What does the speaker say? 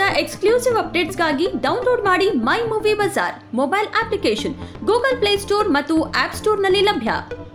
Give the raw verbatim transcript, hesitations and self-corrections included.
Exclusive ಅಪ್ಡೇಟ್ಸ್ಗಾಗಿ download ಮಾಡಿ My Movie Bazaar mobile application Google Play Store ಮತ್ತು app ಸ್ಟೋರ್ನಲ್ಲಿ ಲಭ್ಯ.